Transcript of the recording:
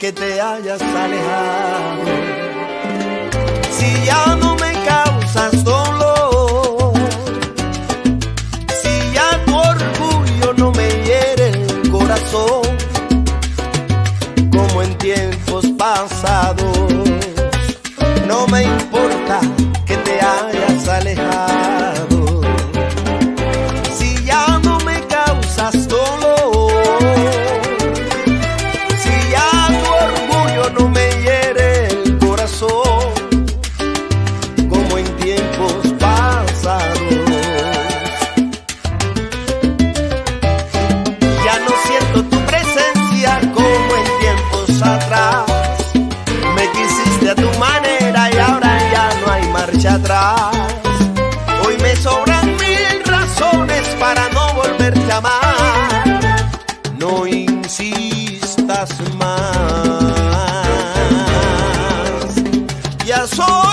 que te hayas alejado. Si ya no me causas dolor, si ya tu orgullo no me hiere el corazón, como en tiempos pasados, no me importa que te hayas alejado. Si ya no me causas dolor, si ya tu orgullo no me hiere el corazón, como en tiempos pasados, ya no siento tu presencia como en tiempos atrás. Me quisiste a tu manera y ahora ya no hay marcha atrás. Hoy me sobran 1000 razones para no volverte a amar. No insistas más. Ya soy